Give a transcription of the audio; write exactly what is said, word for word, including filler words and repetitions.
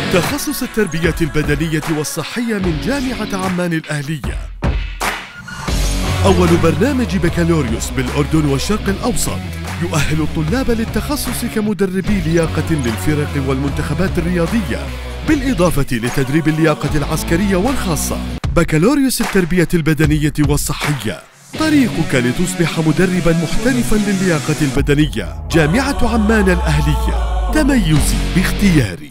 تخصص التربية البدنية والصحية من جامعة عمان الأهلية. أول برنامج بكالوريوس بالأردن والشرق الأوسط يؤهل الطلاب للتخصص كمدربي لياقة للفرق والمنتخبات الرياضية، بالإضافة لتدريب اللياقة العسكرية والخاصة. بكالوريوس التربية البدنية والصحية، طريقك لتصبح مدربا محترفا للياقة البدنية. جامعة عمان الأهلية، تميزي باختياري.